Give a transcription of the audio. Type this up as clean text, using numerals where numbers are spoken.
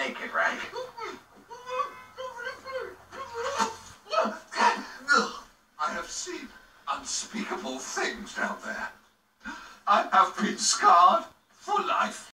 naked, right? I have seen unspeakable things down there. I have been scarred for life.